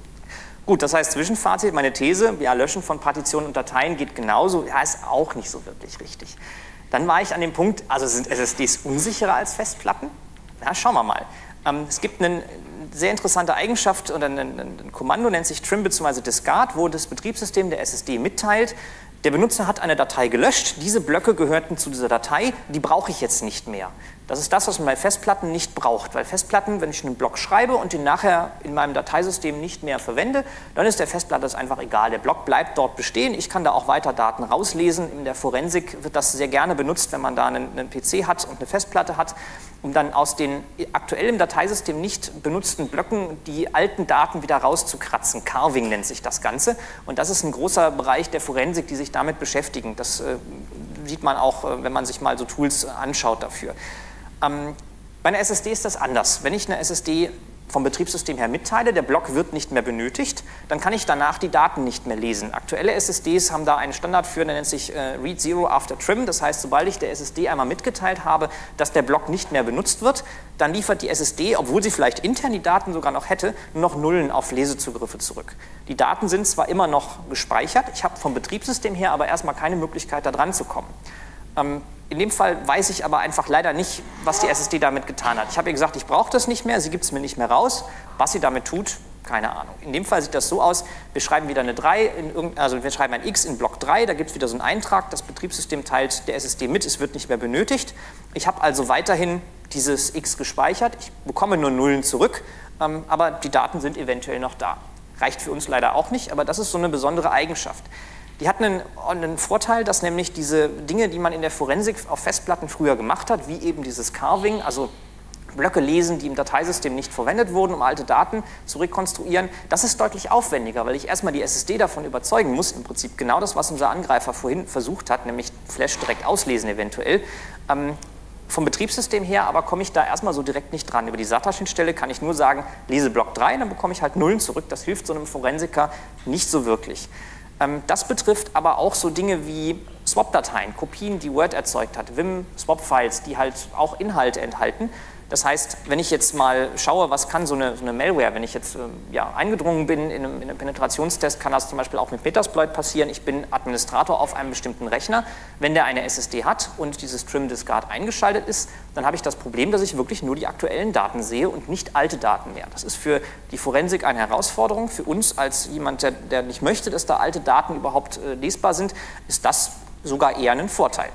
Speaker 2: Gut, das heißt Zwischenfazit, meine These, ja, Löschen von Partitionen und Dateien geht genauso, ja, ist auch nicht so wirklich richtig. Dann war ich an dem Punkt, also sind S S Ds unsicherer als Festplatten? Ja, schauen wir mal. Ähm, es gibt eine sehr interessante Eigenschaft oder ein, ein Kommando, nennt sich Trim bzw. Discard, wo das Betriebssystem der S S D mitteilt, der Benutzer hat eine Datei gelöscht, diese Blöcke gehörten zu dieser Datei, die brauche ich jetzt nicht mehr. Das ist das, was man bei Festplatten nicht braucht, weil Festplatten, wenn ich einen Block schreibe und den nachher in meinem Dateisystem nicht mehr verwende, dann ist der Festplatte das einfach egal. Der Block bleibt dort bestehen, ich kann da auch weiter Daten rauslesen. In der Forensik wird das sehr gerne benutzt, wenn man da einen, einen P C hat und eine Festplatte hat, um dann aus den aktuell im Dateisystem nicht benutzten Blöcken die alten Daten wieder rauszukratzen. Carving nennt sich das Ganze. Und das ist ein großer Bereich der Forensik, die sich damit beschäftigen. Das äh, sieht man auch, äh, wenn man sich mal so Tools anschaut dafür. Ähm, bei einer S S D ist das anders. Wenn ich eine S S D vom Betriebssystem her mitteile, der Block wird nicht mehr benötigt, dann kann ich danach die Daten nicht mehr lesen. Aktuelle S S Ds haben da einen Standard für, der nennt sich äh, Read Zero After Trim. Das heißt, sobald ich der S S D einmal mitgeteilt habe, dass der Block nicht mehr benutzt wird, dann liefert die S S D, obwohl sie vielleicht intern die Daten sogar noch hätte, nur noch Nullen auf Lesezugriffe zurück. Die Daten sind zwar immer noch gespeichert, ich habe vom Betriebssystem her aber erstmal keine Möglichkeit, da dran zu kommen. Ähm, In dem Fall weiß ich aber einfach leider nicht, was die S S D damit getan hat. Ich habe ihr gesagt, ich brauche das nicht mehr, sie gibt es mir nicht mehr raus. Was sie damit tut, keine Ahnung. In dem Fall sieht das so aus, wir schreiben wieder eine drei, in irgend, also wir schreiben ein X in Block drei, da gibt es wieder so einen Eintrag, das Betriebssystem teilt der S S D mit, es wird nicht mehr benötigt. Ich habe also weiterhin dieses X gespeichert, ich bekomme nur Nullen zurück, ähm, aber die Daten sind eventuell noch da. Reicht für uns leider auch nicht, aber das ist so eine besondere Eigenschaft. Die hat einen, einen Vorteil, dass nämlich diese Dinge, die man in der Forensik auf Festplatten früher gemacht hat, wie eben dieses Carving, also Blöcke lesen, die im Dateisystem nicht verwendet wurden, um alte Daten zu rekonstruieren, das ist deutlich aufwendiger, weil ich erstmal die S S D davon überzeugen muss, im Prinzip genau das, was unser Angreifer vorhin versucht hat, nämlich Flash direkt auslesen eventuell. Ähm, vom Betriebssystem her aber komme ich da erstmal so direkt nicht dran. Über die SATA-Schnittstelle kann ich nur sagen, lese Block drei, dann bekomme ich halt Nullen zurück. Das hilft so einem Forensiker nicht so wirklich. Das betrifft aber auch so Dinge wie Swap-Dateien, Kopien, die Word erzeugt hat, Vim, Swap-Files, die halt auch Inhalte enthalten. Das heißt, wenn ich jetzt mal schaue, was kann so eine, so eine Malware, wenn ich jetzt ja, eingedrungen bin in einem, in einem Penetrationstest, kann das zum Beispiel auch mit Metasploit passieren. Ich bin Administrator auf einem bestimmten Rechner. Wenn der eine S S D hat und dieses Trim Discard eingeschaltet ist, dann habe ich das Problem, dass ich wirklich nur die aktuellen Daten sehe und nicht alte Daten mehr. Das ist für die Forensik eine Herausforderung. Für uns als jemand, der, der nicht möchte, dass da alte Daten überhaupt äh, lesbar sind, ist das sogar eher ein Vorteil.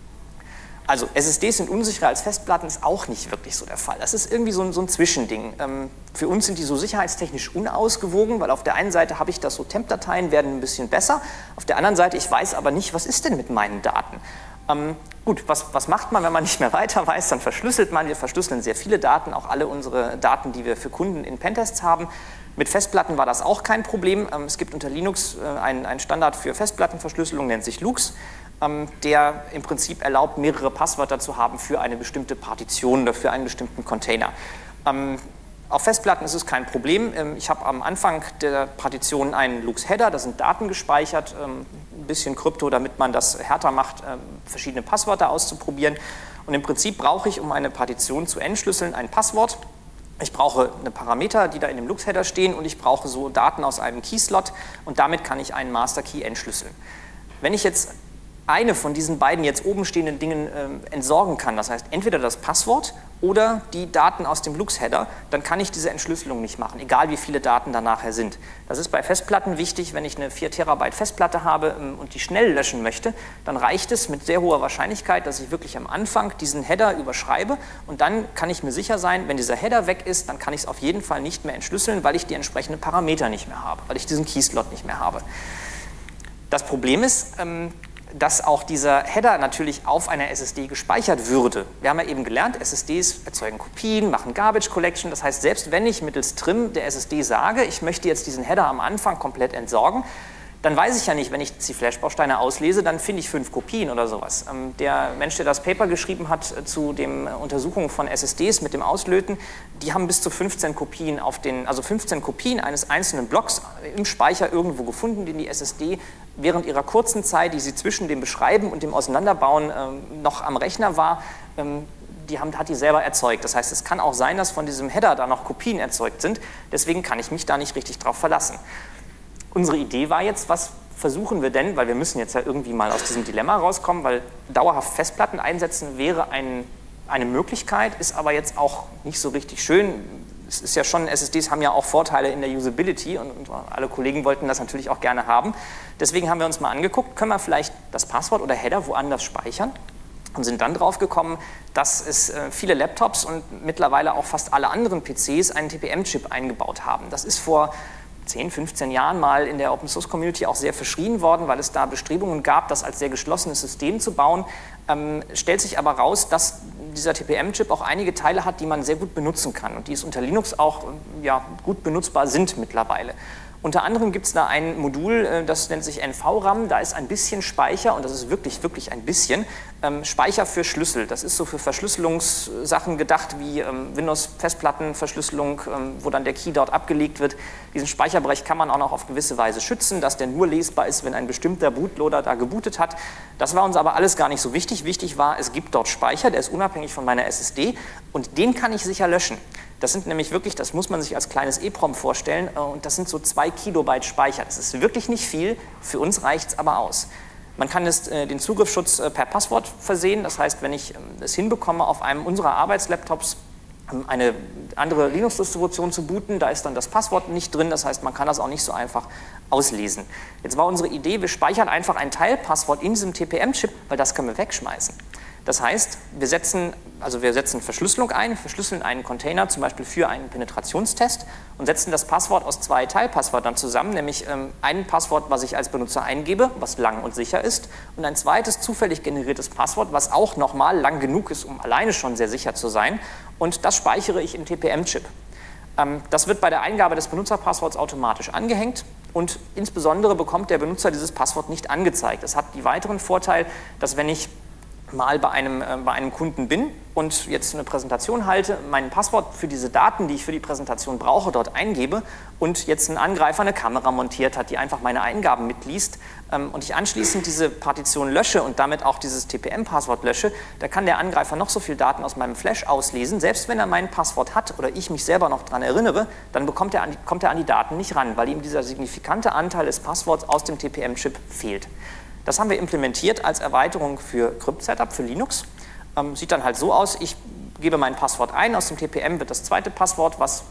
Speaker 2: Also S S Ds sind unsicherer als Festplatten, ist auch nicht wirklich so der Fall. Das ist irgendwie so ein, so ein Zwischending. Ähm, für uns sind die so sicherheitstechnisch unausgewogen, weil auf der einen Seite habe ich das so, Temp-Dateien werden ein bisschen besser, auf der anderen Seite, ich weiß aber nicht, was ist denn mit meinen Daten? Ähm, gut, was, was macht man, wenn man nicht mehr weiter weiß? Dann verschlüsselt man, wir verschlüsseln sehr viele Daten, auch alle unsere Daten, die wir für Kunden in Pentests haben. Mit Festplatten war das auch kein Problem. Ähm, es gibt unter Linux äh, einen, einen Standard für Festplattenverschlüsselung, nennt sich Lux, der im Prinzip erlaubt, mehrere Passwörter zu haben für eine bestimmte Partition oder für einen bestimmten Container. Auf Festplatten ist es kein Problem. Ich habe am Anfang der Partition einen Lux-Header, da sind Daten gespeichert, ein bisschen Krypto, damit man das härter macht, verschiedene Passwörter auszuprobieren. Und im Prinzip brauche ich, um eine Partition zu entschlüsseln, ein Passwort. Ich brauche eine Parameter, die da in dem Lux-Header stehen, und ich brauche so Daten aus einem Key-Slot, und damit kann ich einen Master-Key entschlüsseln. Wenn ich jetzt eine von diesen beiden jetzt oben stehenden Dingen äh, entsorgen kann, das heißt entweder das Passwort oder die Daten aus dem Lux-Header, dann kann ich diese Entschlüsselung nicht machen, egal wie viele Daten da nachher sind. Das ist bei Festplatten wichtig. Wenn ich eine vier Terabyte Festplatte habe ähm, und die schnell löschen möchte, dann reicht es mit sehr hoher Wahrscheinlichkeit, dass ich wirklich am Anfang diesen Header überschreibe, und dann kann ich mir sicher sein, wenn dieser Header weg ist, dann kann ich es auf jeden Fall nicht mehr entschlüsseln, weil ich die entsprechenden Parameter nicht mehr habe, weil ich diesen Key-Slot nicht mehr habe. Das Problem ist, ähm, dass auch dieser Header natürlich auf einer S S D gespeichert würde. Wir haben ja eben gelernt, S S Ds erzeugen Kopien, machen Garbage Collection. Das heißt, selbst wenn ich mittels Trim der S S D sage, ich möchte jetzt diesen Header am Anfang komplett entsorgen, dann weiß ich ja nicht, wenn ich die Flash-Bausteine auslese, dann finde ich fünf Kopien oder sowas. Ähm, der Mensch, der das Paper geschrieben hat äh, zu den äh, Untersuchungen von S S Ds mit dem Auslöten, die haben bis zu fünfzehn Kopien auf den, also fünfzehn Kopien eines einzelnen Blocks im Speicher irgendwo gefunden, den die S S D während ihrer kurzen Zeit, die sie zwischen dem Beschreiben und dem Auseinanderbauen ähm, noch am Rechner war, ähm, die haben, hat die selber erzeugt. Das heißt, es kann auch sein, dass von diesem Header da noch Kopien erzeugt sind. Deswegen kann ich mich da nicht richtig drauf verlassen. Unsere Idee war jetzt, was versuchen wir denn, weil wir müssen jetzt ja irgendwie mal aus diesem Dilemma rauskommen, weil dauerhaft Festplatten einsetzen wäre ein, eine Möglichkeit, ist aber jetzt auch nicht so richtig schön. Es ist ja schon, S S Ds haben ja auch Vorteile in der Usability, und, und alle Kollegen wollten das natürlich auch gerne haben. Deswegen haben wir uns mal angeguckt, können wir vielleicht das Passwort oder Header woanders speichern, und sind dann drauf gekommen, dass es äh, viele Laptops und mittlerweile auch fast alle anderen P Cs einen T P M-Chip eingebaut haben. Das ist vor zehn, fünfzehn Jahren mal in der Open-Source-Community auch sehr verschrien worden, weil es da Bestrebungen gab, das als sehr geschlossenes System zu bauen. Ähm, stellt sich aber raus, dass dieser T P M-Chip auch einige Teile hat, die man sehr gut benutzen kann und die es unter Linux auch ja, gut benutzbar sind mittlerweile. Unter anderem gibt es da ein Modul, das nennt sich N V RAM, da ist ein bisschen Speicher, und das ist wirklich, wirklich ein bisschen, ähm, Speicher für Schlüssel. Das ist so für Verschlüsselungssachen gedacht, wie ähm, Windows-Festplattenverschlüsselung, ähm, wo dann der Key dort abgelegt wird. Diesen Speicherbereich kann man auch noch auf gewisse Weise schützen, dass der nur lesbar ist, wenn ein bestimmter Bootloader da gebootet hat. Das war uns aber alles gar nicht so wichtig. Wichtig war, es gibt dort Speicher, der ist unabhängig von meiner S S D, und den kann ich sicher löschen. Das sind nämlich wirklich, das muss man sich als kleines EEPROM vorstellen, und das sind so zwei Kilobyte Speicher. Das ist wirklich nicht viel, für uns reicht es aber aus. Man kann es, äh, den Zugriffsschutz äh, per Passwort versehen, das heißt, wenn ich es ähm, hinbekomme, auf einem unserer Arbeitslaptops ähm, eine andere Linux-Distribution zu booten, da ist dann das Passwort nicht drin, das heißt, man kann das auch nicht so einfach auslesen. Jetzt war unsere Idee, wir speichern einfach ein Teilpasswort in diesem T P M-Chip, weil das können wir wegschmeißen. Das heißt, wir setzen, also wir setzen Verschlüsselung ein, verschlüsseln einen Container zum Beispiel für einen Penetrationstest und setzen das Passwort aus zwei Teilpasswörtern zusammen, nämlich ähm, ein Passwort, was ich als Benutzer eingebe, was lang und sicher ist, und ein zweites zufällig generiertes Passwort, was auch nochmal lang genug ist, um alleine schon sehr sicher zu sein, und das speichere ich im T P M-Chip. Ähm, das wird bei der Eingabe des Benutzerpassworts automatisch angehängt, und insbesondere bekommt der Benutzer dieses Passwort nicht angezeigt. Das hat den weiteren Vorteil, dass wenn ich mal bei einem, äh, bei einem Kunden bin und jetzt eine Präsentation halte, mein Passwort für diese Daten, die ich für die Präsentation brauche, dort eingebe, und jetzt ein Angreifer eine Kamera montiert hat, die einfach meine Eingaben mitliest, ähm, und ich anschließend diese Partition lösche und damit auch dieses T P M-Passwort lösche, da kann der Angreifer noch so viel Daten aus meinem Flash auslesen. Selbst wenn er mein Passwort hat oder ich mich selber noch daran erinnere, dann bekommt er an, kommt er an die Daten nicht ran, weil ihm dieser signifikante Anteil des Passworts aus dem T P M-Chip fehlt. Das haben wir implementiert als Erweiterung für Crypt-Setup, für Linux. Ähm, sieht dann halt so aus, ich gebe mein Passwort ein, aus dem T P M wird das zweite Passwort, was,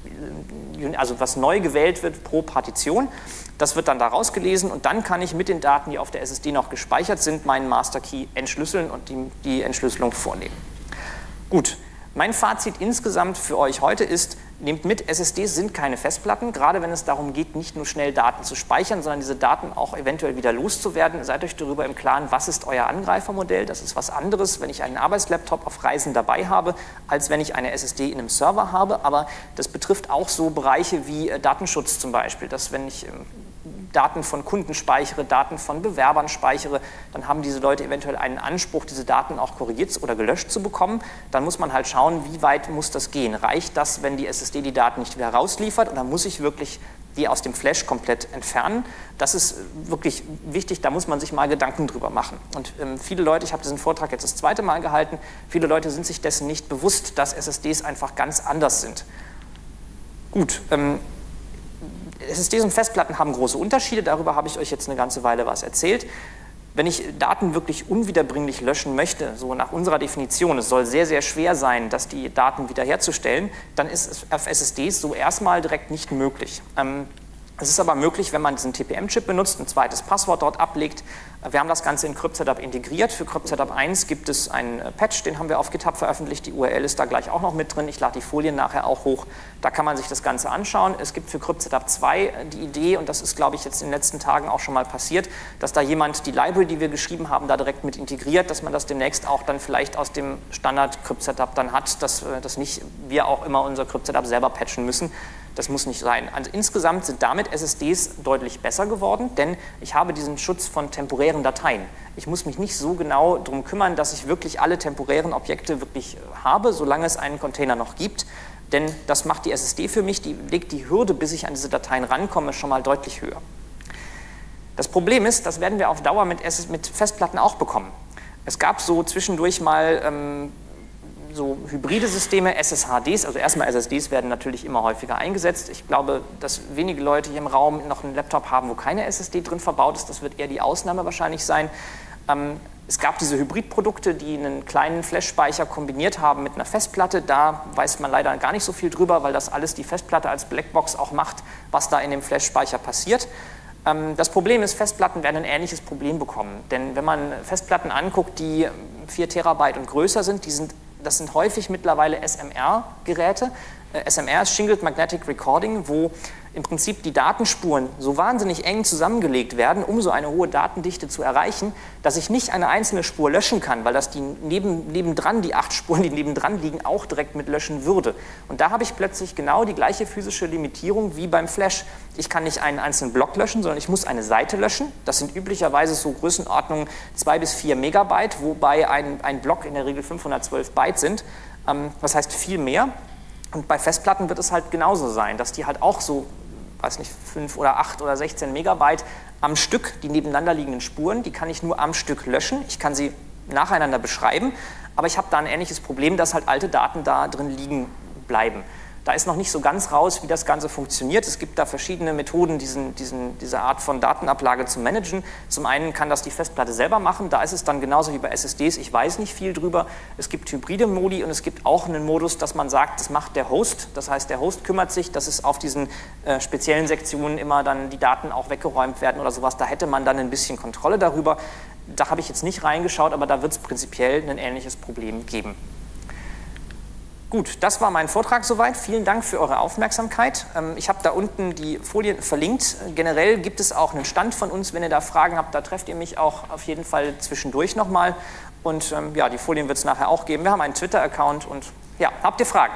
Speaker 2: also was neu gewählt wird pro Partition. Das wird dann da rausgelesen, und dann kann ich mit den Daten, die auf der S S D noch gespeichert sind, meinen Master Key entschlüsseln und die, die Entschlüsselung vornehmen. Gut. Mein Fazit insgesamt für euch heute ist, nehmt mit, S S Ds sind keine Festplatten, gerade wenn es darum geht, nicht nur schnell Daten zu speichern, sondern diese Daten auch eventuell wieder loszuwerden. Seid euch darüber im Klaren, was ist euer Angreifermodell. Das ist was anderes, wenn ich einen Arbeitslaptop auf Reisen dabei habe, als wenn ich eine S S D in einem Server habe. Aber das betrifft auch so Bereiche wie Datenschutz zum Beispiel, dass wenn ich Daten von Kunden speichere, Daten von Bewerbern speichere, dann haben diese Leute eventuell einen Anspruch, diese Daten auch korrigiert oder gelöscht zu bekommen. Dann muss man halt schauen, wie weit muss das gehen. Reicht das, wenn die S S D die Daten nicht wieder rausliefert, oder muss ich wirklich die aus dem Flash komplett entfernen? Das ist wirklich wichtig, da muss man sich mal Gedanken drüber machen. Und ähm, viele Leute, ich habe diesen Vortrag jetzt das zweite Mal gehalten, viele Leute sind sich dessen nicht bewusst, dass S S Ds einfach ganz anders sind. Gut, ähm, S S Ds und Festplatten haben große Unterschiede, darüber habe ich euch jetzt eine ganze Weile was erzählt. Wenn ich Daten wirklich unwiederbringlich löschen möchte, so nach unserer Definition, es soll sehr, sehr schwer sein, dass die Daten wiederherzustellen, dann ist es auf S S Ds so erstmal direkt nicht möglich. Ähm, es ist aber möglich, wenn man diesen T P M-Chip benutzt, ein zweites Passwort dort ablegt. Wir haben das Ganze in CryptSetup integriert. Für CryptSetup eins gibt es einen Patch, den haben wir auf GitHub veröffentlicht. Die U R L ist da gleich auch noch mit drin. Ich lade die Folien nachher auch hoch. Da kann man sich das Ganze anschauen. Es gibt für CryptSetup zwei die Idee, und das ist, glaube ich, jetzt in den letzten Tagen auch schon mal passiert, dass da jemand die Library, die wir geschrieben haben, da direkt mit integriert, dass man das demnächst auch dann vielleicht aus dem Standard CryptSetup dann hat, dass, dass nicht wir auch immer unser CryptSetup selber patchen müssen. Das muss nicht sein. Also insgesamt sind damit S S Ds deutlich besser geworden, denn ich habe diesen Schutz von temporären Dateien. Ich muss mich nicht so genau darum kümmern, dass ich wirklich alle temporären Objekte wirklich habe, solange es einen Container noch gibt. Denn das macht die S S D für mich, die legt die Hürde, bis ich an diese Dateien rankomme, schon mal deutlich höher. Das Problem ist, das werden wir auf Dauer mit, S S mit Festplatten auch bekommen. Es gab so zwischendurch mal ähm, so hybride Systeme, S S H Ds, also erstmal S S Ds werden natürlich immer häufiger eingesetzt. Ich glaube, dass wenige Leute hier im Raum noch einen Laptop haben, wo keine S S D drin verbaut ist. Das wird eher die Ausnahme wahrscheinlich sein. Ähm, es gab diese Hybridprodukte, die einen kleinen Flash-Speicher kombiniert haben mit einer Festplatte. Da weiß man leider gar nicht so viel drüber, weil das alles die Festplatte als Blackbox auch macht, was da in dem Flash-Speicher passiert. Ähm, das Problem ist, Festplatten werden ein ähnliches Problem bekommen. Denn wenn man Festplatten anguckt, die vier Terabyte und größer sind, die sind Das sind häufig mittlerweile S M R-Geräte. S M R ist Shingled Magnetic Recording, wo im Prinzip die Datenspuren so wahnsinnig eng zusammengelegt werden, um so eine hohe Datendichte zu erreichen, dass ich nicht eine einzelne Spur löschen kann, weil das die neben, nebendran, die acht Spuren, die nebendran liegen, auch direkt mit löschen würde. Und da habe ich plötzlich genau die gleiche physische Limitierung wie beim Flash. Ich kann nicht einen einzelnen Block löschen, sondern ich muss eine Seite löschen. Das sind üblicherweise so Größenordnungen zwei bis vier Megabyte, wobei ein, ein Block in der Regel fünfhundertzwölf Byte sind. Ähm, das heißt viel mehr. Und bei Festplatten wird es halt genauso sein, dass die halt auch so, weiß nicht, fünf oder acht oder sechzehn Megabyte am Stück, die nebeneinander liegenden Spuren, die kann ich nur am Stück löschen. Ich kann sie nacheinander beschreiben, aber ich habe da ein ähnliches Problem, dass halt alte Daten da drin liegen bleiben. Da ist noch nicht so ganz raus, wie das Ganze funktioniert. Es gibt da verschiedene Methoden, diesen, diesen, diese Art von Datenablage zu managen. Zum einen kann das die Festplatte selber machen. Da ist es dann genauso wie bei S S Ds. Ich weiß nicht viel drüber. Es gibt hybride Modi und es gibt auch einen Modus, dass man sagt, das macht der Host. Das heißt, der Host kümmert sich, dass es auf diesen äh, speziellen Sektionen immer dann die Daten auch weggeräumt werden oder sowas. Da hätte man dann ein bisschen Kontrolle darüber. Da habe ich jetzt nicht reingeschaut, aber da wird es prinzipiell ein ähnliches Problem geben. Gut, das war mein Vortrag soweit. Vielen Dank für eure Aufmerksamkeit. Ich habe da unten die Folien verlinkt. Generell gibt es auch einen Stand von uns. Wenn ihr da Fragen habt, da trefft ihr mich auch auf jeden Fall zwischendurch nochmal. Und ähm, ja, die Folien wird es nachher auch geben. Wir haben einen Twitter-Account und ja, habt ihr Fragen?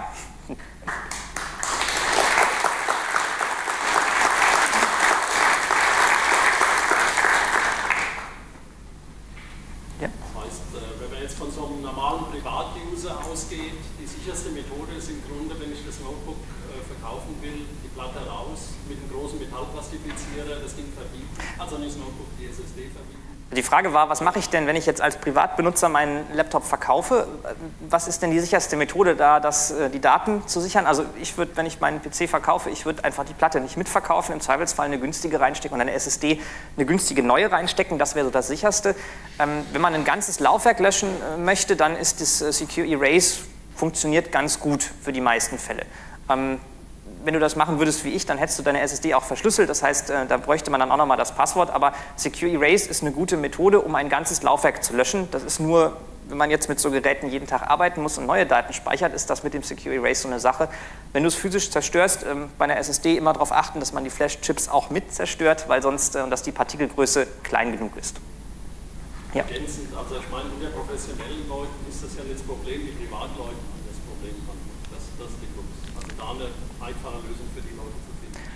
Speaker 2: Ja.
Speaker 3: Das heißt, wenn man jetzt von so einem normalen Privatuser ausgeht, die sicherste Methode ist im Grunde, wenn ich das Notebook äh, verkaufen will, die Platte raus, mit einem großen Metallplastifizierer das Ding verbieten, also nicht das Notebook, die S S D verbieten.
Speaker 2: Die Frage war, was mache ich denn, wenn ich jetzt als Privatbenutzer meinen Laptop verkaufe? Was ist denn die sicherste Methode da, das, die Daten zu sichern? Also ich würde, wenn ich meinen P C verkaufe, ich würde einfach die Platte nicht mitverkaufen, im Zweifelsfall eine günstige reinstecken und eine S S D eine günstige neue reinstecken, das wäre so das sicherste. Ähm, wenn man ein ganzes Laufwerk löschen möchte, dann ist das Secure Erase funktioniert ganz gut für die meisten Fälle. Ähm, Wenn du das machen würdest wie ich, dann hättest du deine S S D auch verschlüsselt. Das heißt, da bräuchte man dann auch nochmal das Passwort. Aber Secure Erase ist eine gute Methode, um ein ganzes Laufwerk zu löschen. Das ist nur, wenn man jetzt mit so Geräten jeden Tag arbeiten muss und neue Daten speichert, ist das mit dem Secure Erase so eine Sache. Wenn du es physisch zerstörst, bei einer S S D immer darauf achten, dass man die Flash-Chips auch mit zerstört, weil sonst, dass die Partikelgröße klein genug ist.
Speaker 3: Ja. Ergänzend, also ich meine, unter professionellen Leuten ist das ja nicht das Problem, die Privatleuten haben das Problem. Das, das ist die Krux. Also da eine einfache Lösung für die Leute zu finden.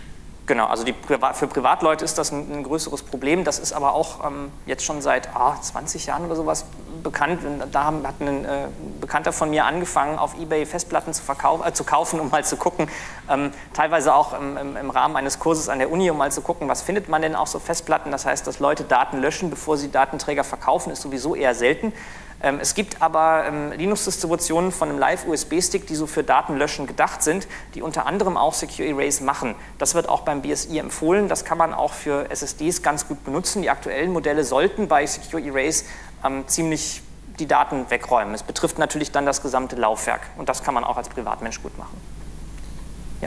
Speaker 2: Genau, also die Priva für Privatleute ist das ein, ein größeres Problem. Das ist aber auch ähm, jetzt schon seit ah, zwanzig Jahren oder sowas bekannt. Da haben, hat ein äh, Bekannter von mir angefangen, auf eBay Festplatten zu, äh, zu kaufen, um mal zu gucken. Ähm, teilweise auch im, im, im Rahmen eines Kurses an der Uni, um mal zu gucken, was findet man denn auf so Festplatten. Das heißt, dass Leute Daten löschen, bevor sie Datenträger verkaufen, ist sowieso eher selten. Ähm, es gibt aber ähm, Linux-Distributionen von einem Live-U S B-Stick, die so für Datenlöschen gedacht sind, die unter anderem auch Secure Erase machen. Das wird auch beim B S I empfohlen. Das kann man auch für S S Ds ganz gut benutzen. Die aktuellen Modelle sollten bei Secure Erase ähm, ziemlich die Daten wegräumen. Es betrifft natürlich dann das gesamte Laufwerk. Und das kann man auch als Privatmensch gut machen. Ja.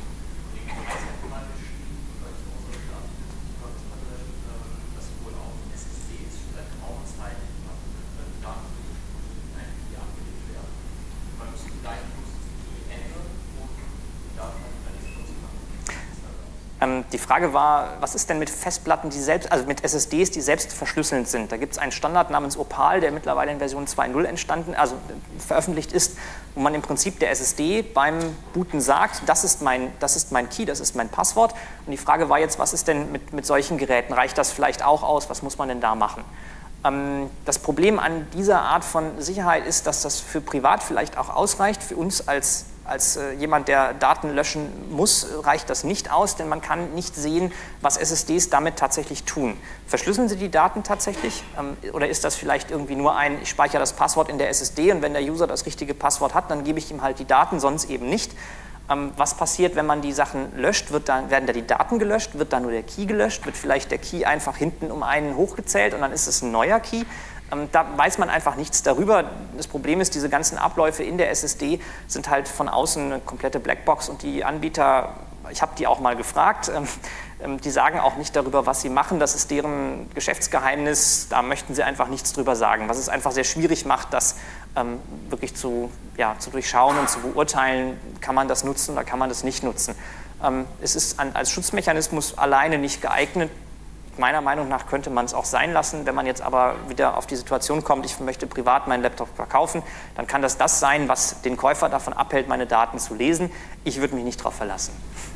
Speaker 2: Ähm, die Frage war, was ist denn mit Festplatten, die selbst, also mit S S Ds, die selbst verschlüsselnd sind? Da gibt es einen Standard namens Opal, der mittlerweile in Version zwei Punkt null entstanden, also veröffentlicht ist, wo man im Prinzip der S S D beim Booten sagt, das ist mein, das ist mein Key, das ist mein Passwort. Und die Frage war jetzt, was ist denn mit, mit solchen Geräten? Reicht das vielleicht auch aus? Was muss man denn da machen? Ähm, das Problem an dieser Art von Sicherheit ist, dass das für privat vielleicht auch ausreicht. Für uns als Als äh, jemand, der Daten löschen muss, reicht das nicht aus, denn man kann nicht sehen, was S S Ds damit tatsächlich tun. Verschlüsseln sie die Daten tatsächlich? Ähm, oder ist das vielleicht irgendwie nur ein, ich speichere das Passwort in der S S D und wenn der User das richtige Passwort hat, dann gebe ich ihm halt die Daten, sonst eben nicht. Ähm, was passiert, wenn man die Sachen löscht? Wird da, werden da die Daten gelöscht? Wird da nur der Key gelöscht? Wird vielleicht der Key einfach hinten um einen hochgezählt und dann ist es ein neuer Key? Da weiß man einfach nichts darüber. Das Problem ist, diese ganzen Abläufe in der S S D sind halt von außen eine komplette Blackbox und die Anbieter, ich habe die auch mal gefragt, die sagen auch nicht darüber, was sie machen. Das ist deren Geschäftsgeheimnis, da möchten sie einfach nichts drüber sagen, was es einfach sehr schwierig macht, das ähm, wirklich zu, ja, zu durchschauen und zu beurteilen, kann man das nutzen oder kann man das nicht nutzen. Ähm, es ist an, als Schutzmechanismus alleine nicht geeignet. Meiner Meinung nach könnte man es auch sein lassen. Wenn man jetzt aber wieder auf die Situation kommt, ich möchte privat meinen Laptop verkaufen, dann kann das das sein, was den Käufer davon abhält, meine Daten zu lesen. Ich würde mich nicht darauf verlassen.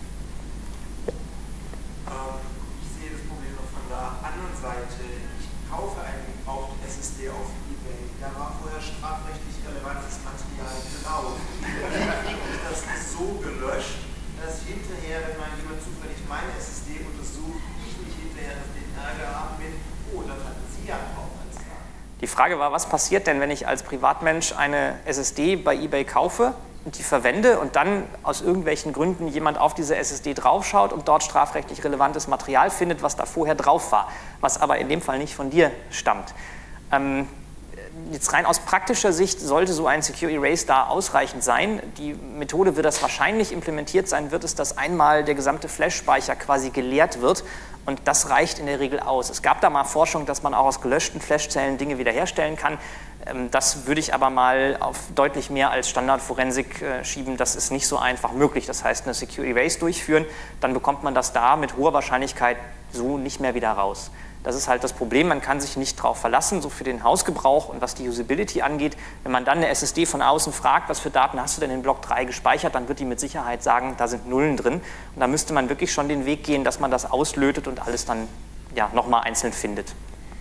Speaker 4: Ähm, ich sehe das Problem noch von der anderen Seite. Ich kaufe eine gebrauchte S S D auf eBay. Da war vorher strafrechtlich relevantes Material drauf. Und das ist so gelöscht, dass hinterher, wenn mal jemand zufällig meine S S D untersucht,
Speaker 2: Die Frage war, was passiert denn, wenn ich als Privatmensch eine S S D bei eBay kaufe und die verwende und dann aus irgendwelchen Gründen jemand auf diese S S D draufschaut und dort strafrechtlich relevantes Material findet, was da vorher drauf war, was aber in dem Fall nicht von dir stammt. Ähm, Jetzt rein aus praktischer Sicht sollte so ein Secure Erase da ausreichend sein. Die Methode, wird das wahrscheinlich implementiert sein, wird es, dass einmal der gesamte Flash-Speicher quasi geleert wird und das reicht in der Regel aus. Es gab da mal Forschung, dass man auch aus gelöschten Flashzellen Dinge wiederherstellen kann. Das würde ich aber mal auf deutlich mehr als Standardforensik schieben. Das ist nicht so einfach möglich. Das heißt, eine Secure Erase durchführen, dann bekommt man das da mit hoher Wahrscheinlichkeit so nicht mehr wieder raus. Das ist halt das Problem, man kann sich nicht darauf verlassen, so für den Hausgebrauch und was die Usability angeht. Wenn man dann eine S S D von außen fragt, was für Daten hast du denn in Block drei gespeichert, dann wird die mit Sicherheit sagen, da sind Nullen drin. Und da müsste man wirklich schon den Weg gehen, dass man das auslötet und alles dann ja, nochmal einzeln findet.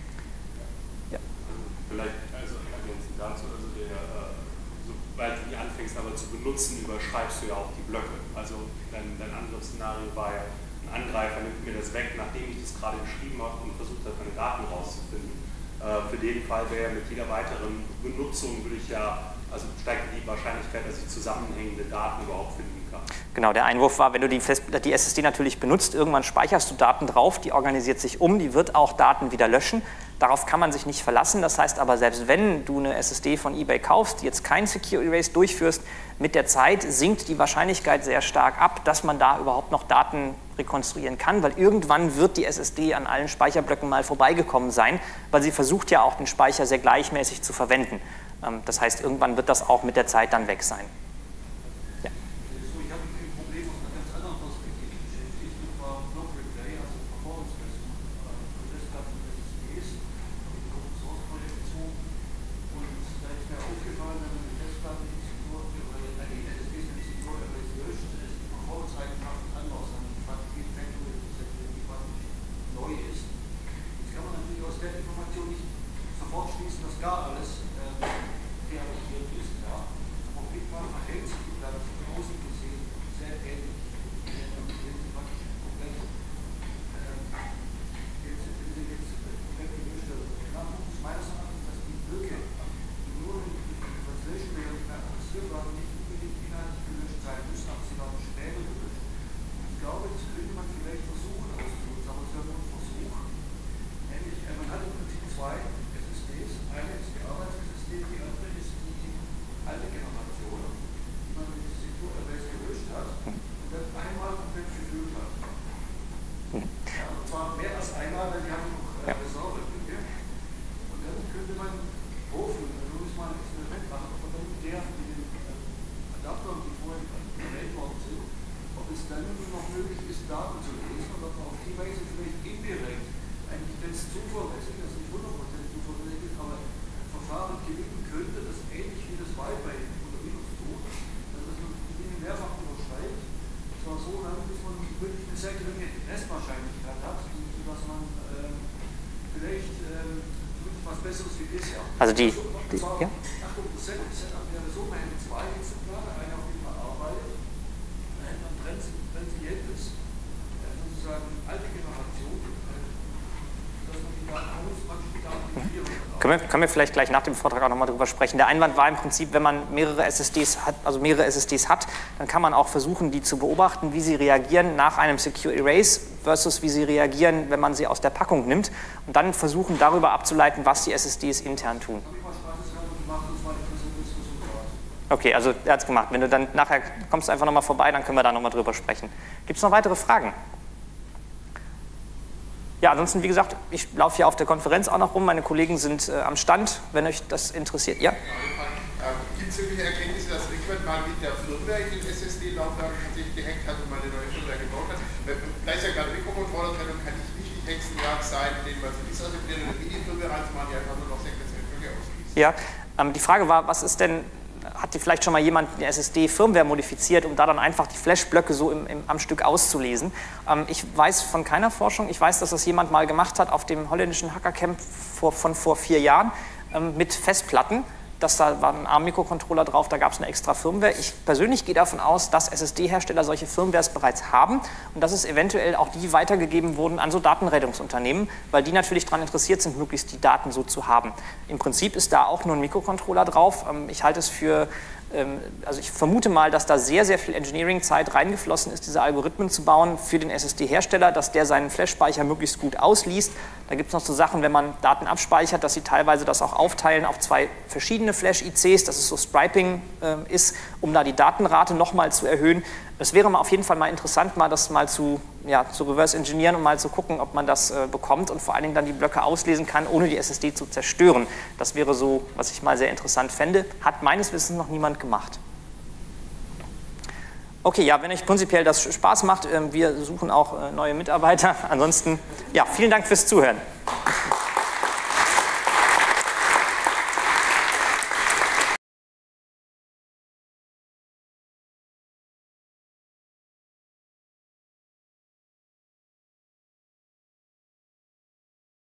Speaker 1: Ja. Vielleicht also ergänzend dazu, also der, äh, sobald du die anfängst aber zu benutzen, überschreibst du ja auch die Blöcke. Also dein, dein anderes Szenario war ja, Angreifer nimmt mir das weg, nachdem ich das gerade geschrieben habe und versucht habe, meine Daten rauszufinden. Äh, für den Fall wäre mit jeder weiteren Benutzung würde ich ja, also steigt die Wahrscheinlichkeit, dass ich zusammenhängende Daten überhaupt finden kann.
Speaker 2: Genau, der Einwurf war, wenn du die, Fest die S S D natürlich benutzt, irgendwann speicherst du Daten drauf, die organisiert sich um, die wird auch Daten wieder löschen. Darauf kann man sich nicht verlassen. Das heißt aber, selbst wenn du eine S S D von eBay kaufst, die jetzt kein Secure Erase durchführst, mit der Zeit sinkt die Wahrscheinlichkeit sehr stark ab, dass man da überhaupt noch Daten rekonstruieren kann, weil irgendwann wird die S S D an allen Speicherblöcken mal vorbeigekommen sein, weil sie versucht ja auch den Speicher sehr gleichmäßig zu verwenden. Das heißt, irgendwann wird das auch mit der Zeit dann weg sein. Ja.
Speaker 5: Ich habe ein Problem aus einer ganz anderen Perspektive beschäftigt, und zwar Block Replay, also Performance-Messung von Festplatten und S S Ds, in Open-Source-Projekt bezogen. Und da ist mir aufgefallen, wenn man die Festplatten nicht Secure, die S S Ds nicht Secure Erase löscht, ist die Performance-Eigenschaften anders. Und ich fand die Effekte alte Generation, die man mit Secure Arrays gelöscht hat und dann einmal komplett gefüllt hat. Ja, und zwar mehr als einmal, weil die haben noch äh, Reserve-Lücke. Und dann könnte man hoffen, also muss man ein Experiment machen, ob man dann mit der, mit den äh, Adaptern, die vorhin erwähnt worden sind, ob es dann noch möglich ist, Daten zu lesen und ob man auf die Weise vielleicht indirekt eigentlich ganz zuverlässig, also nicht hundert Prozent zuverlässig, aber ein Verfahren gewinnen könnte, das ähnlich wie das Wi-Fi oder Linux tut, also dass man die Dinge mehrfach überschreibt, zwar so lange, bis man wirklich eine sehr geringe Restwahrscheinlichkeit hat, sodass man ähm, vielleicht ähm, was Besseres wie bisher.
Speaker 2: Also die,
Speaker 5: die ja? Achtung, das Setup wäre so, man hätte zwei Exemplare, eine auf dem man arbeitet, dann hätte man transientes, sozusagen alte Generation, dass man die Daten aus, praktisch die Daten kopieren kann.
Speaker 2: Können wir, können wir vielleicht gleich nach dem Vortrag auch nochmal drüber sprechen. Der Einwand war im Prinzip, wenn man mehrere S S Ds hat, also mehrere S S Ds hat, dann kann man auch versuchen, die zu beobachten, wie sie reagieren nach einem Secure Erase versus wie sie reagieren, wenn man sie aus der Packung nimmt und dann versuchen, darüber abzuleiten, was die S S Ds intern tun. Okay, also er hat es gemacht. Wenn du dann nachher kommst, einfach nochmal vorbei, dann können wir da nochmal drüber sprechen. Gibt es noch weitere Fragen? Ja, ansonsten, wie gesagt, ich laufe hier auf der Konferenz auch noch rum. Meine Kollegen sind äh, am Stand, wenn euch das interessiert. Ja?
Speaker 6: Äh, Gibt es irgendwelche Erkenntnisse, dass Rickman mal mit der Firmware in den S S D-Laufwerk sich gehackt hat und mal eine neue Firmware gebaut hat? Weil, da ist ja gerade Mikrocontroller-Trennung, kann ich nicht die Hexenjagd sein, mit denen man so disassemblieren oder Mini-Firmware reinzumachen, die einfach nur noch sequenzielle Flüge ausliest.
Speaker 2: Ja, ähm, die Frage war, was ist denn, hat die vielleicht schon mal jemand eine S S D-Firmware modifiziert, um da dann einfach die Flash-Blöcke so im, im, am Stück auszulesen? Ähm, ich weiß von keiner Forschung, ich weiß, dass das jemand mal gemacht hat auf dem holländischen Hackercamp vor, von vor vier Jahren ähm, mit Festplatten. Das, da war ein ARM-Mikrocontroller drauf, da gab es eine extra Firmware. Ich persönlich gehe davon aus, dass S S D-Hersteller solche Firmwares bereits haben und dass es eventuell auch die weitergegeben wurden an so Datenrettungsunternehmen, weil die natürlich daran interessiert sind, möglichst die Daten so zu haben. Im Prinzip ist da auch nur ein Mikrocontroller drauf. Ich halte es für, also ich vermute mal, dass da sehr, sehr viel Engineering-Zeit reingeflossen ist, diese Algorithmen zu bauen für den S S D-Hersteller, dass der seinen Flash-Speicher möglichst gut ausliest. Da gibt es noch so Sachen, wenn man Daten abspeichert, dass sie teilweise das auch aufteilen auf zwei verschiedene Flash-I Cs, dass es so Striping äh, ist, um da die Datenrate nochmal zu erhöhen. Es wäre mal auf jeden Fall mal interessant, mal das mal zu, ja, zu reverse engineeren und mal zu gucken, ob man das äh, bekommt und vor allen Dingen dann die Blöcke auslesen kann, ohne die S S D zu zerstören. Das wäre so, was ich mal sehr interessant fände. Hat meines Wissens noch niemand gemacht. Okay, ja, wenn euch prinzipiell das Spaß macht, äh, wir suchen auch äh, neue Mitarbeiter. Ansonsten, ja, vielen Dank fürs Zuhören.